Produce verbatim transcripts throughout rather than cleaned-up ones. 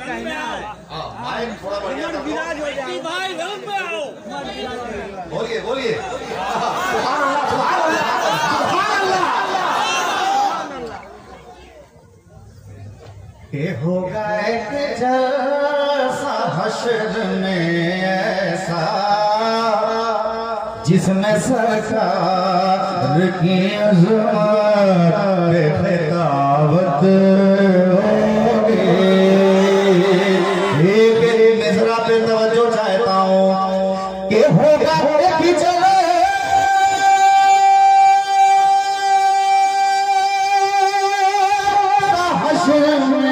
Mic थोड़ा बढ़िया कर लो भाई, रंग पे आओ। बोलिए बोलिए सुभान अल्लाह, सुभान अल्लाह, सुभान अल्लाह। ये होगा एक जैसा हश्र में ऐसा जिसमें सरकार की अज़मत पे खिताबत होगी। एक मिसरा पे तवज्जो चाहता हूँ कि होगा एक जैसा हश्र में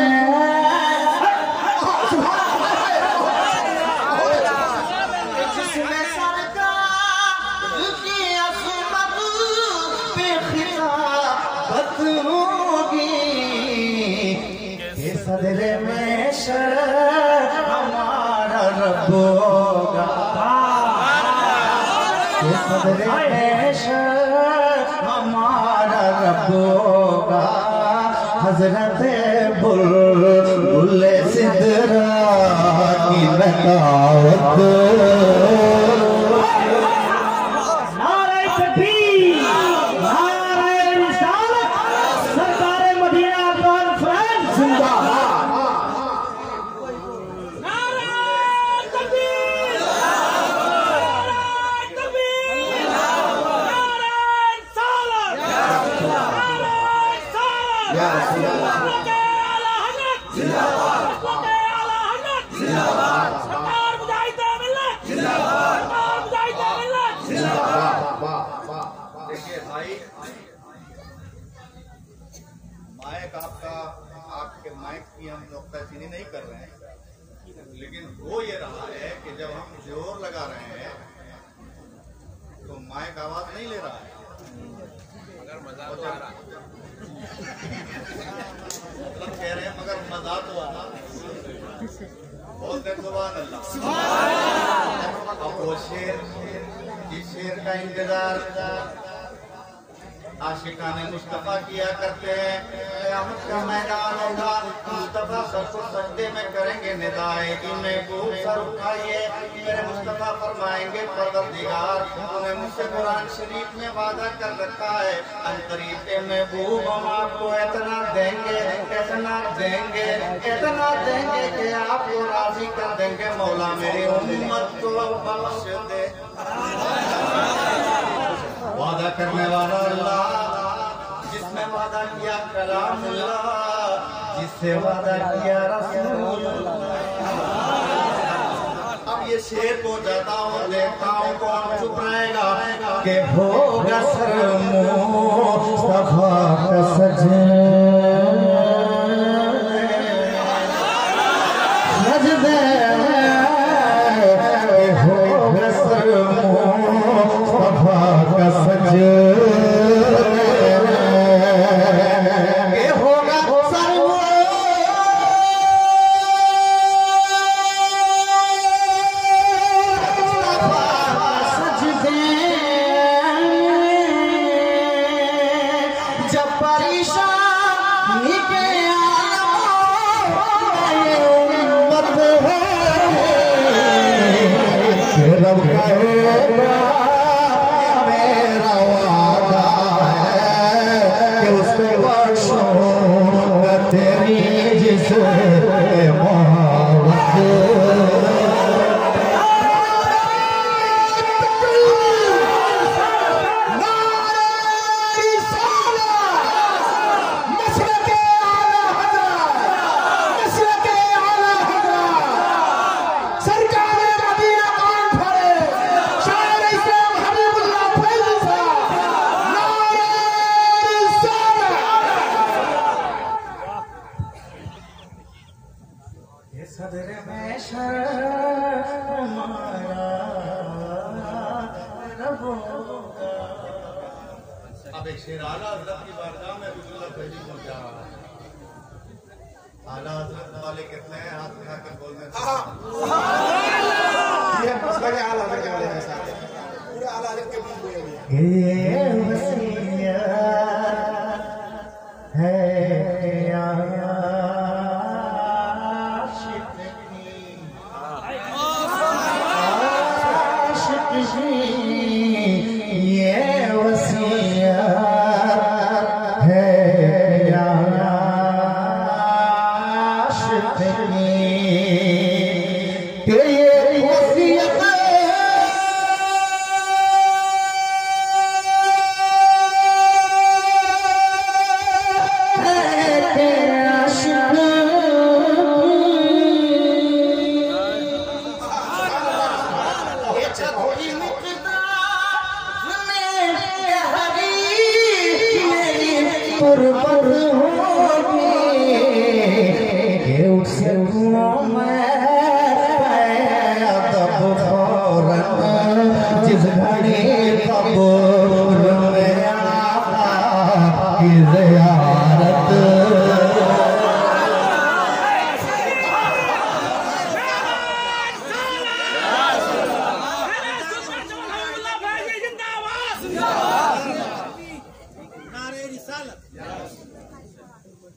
सदरे में शर हमारा रब होगा, सदरे में शर हमारा रब होगा। हजरत बुलबुल सिदरा की बगावत नहीं नहीं कर रहे हैं, लेकिन वो ये रहा है कि जब हम जोर लगा रहे हैं तो माइक आवाज नहीं ले रहा है। मगर मजा तो आ रहा है, मतलब कह रहे हैं मगर मजा तो आ रहा है। बोलते सुभान अल्लाह। अब वो शेर, जिस शेर का इंतजार आशिकाने मुस्तफा किया करते हैं, क़यामत का मैदान होगा, मुस्तफा सबको सजदे में करेंगे, निदाए कि महबूब सर उठाइए। मेरे मुस्तफा फरमाएंगे परवरदिगार तूने मुझसे कुरान शरीफ में वादा कर रखा है, अंतरीब महबूब हम आपको इतना देंगे, इतना देंगे, इतना देंगे कि आपको राजी कर देंगे। मौला मेरी उम्मत को बख्श दे। वादा करने वाला अल्लाह, जिसने वादा किया कलाम अल्लाह, जिससे वादा किया रसूल अल्लाह। अब ये शेर को जाता हूँ, देखता हूँ कौन चुप रहेगा कि होगा सर मुस्तफा का सजन सजदे, होगा सर मुस्तफा का सजन अब एक शेर आला हज़रत की बारगाह में बिस्मिल्लाह फैजी पहुंचा। आला हज़रत वाले कितने हैं, हाथ उठा कर बोलने ये मसला के आला हज़रत वाले हैं, साथ पूरे आला हज़रत के बीच बोलेंगे। ये वसीयत है आशिक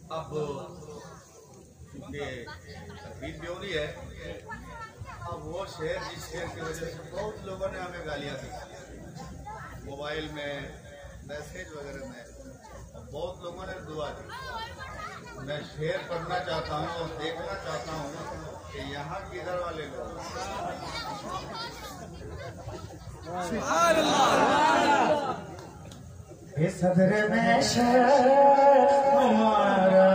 अब ये तकरीर ब्योरी है, अब वो शेर जिस शेर की वजह से बहुत लोगों ने हमें गालियाँ दी, मोबाइल में मैसेज वगैरह में, बहुत लोगों ने दुआ दी। मैं शेर पढ़ना चाहता हूँ और देखना चाहता हूँ कि यहाँ किधर वाले लोग इस सदर में शेर हमारा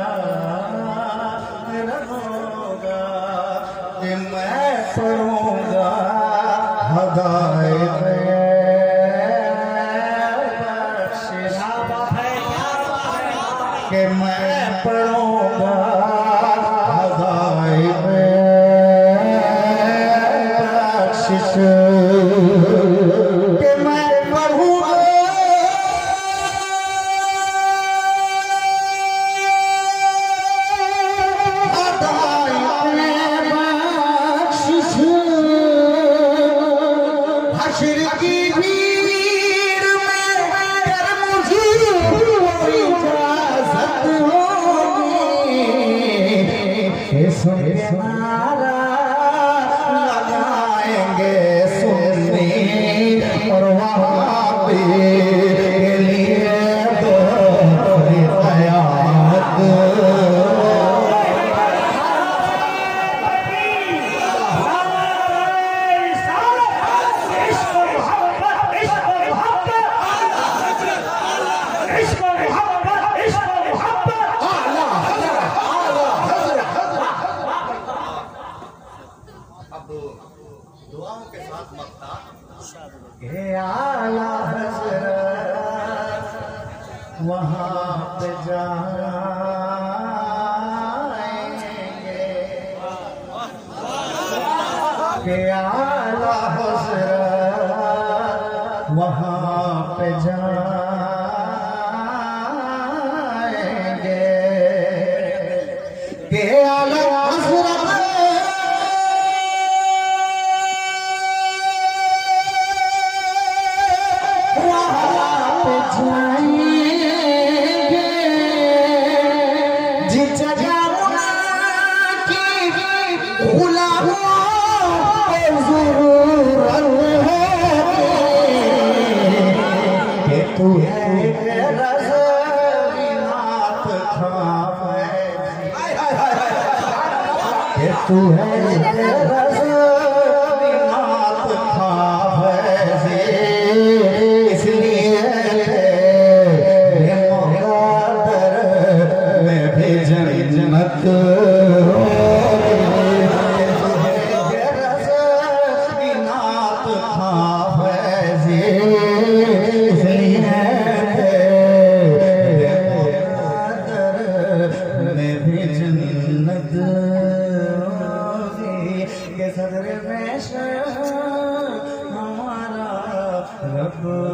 होगा कि मैं पढ़ूंगा हदायत कि मैं पढ़ूंगा हदायत बख्शिश कि मैं पढ़ूंगा हदायत बख्शिश हश्र की भीड़ में कर मुझे इजाजत होगी सुन के नारा लगाएंगे सुन्नी और वहाँ पे के लिए दो हयात अब दुआओं के साथ मक्ता के आला हज़रत वहाँ पे जाएंगे के आला हज़रत वहाँ पे जाएंगे के आला हज़रत तू है रज़वीनात खाफ़ैज़ी तू है रज़वीनात खाफ़ैज़ी इसलिए ये मुक़द्दर में भी जन्नत रज़वीनात खाफ़ैज़ी के सदर में हमारा रब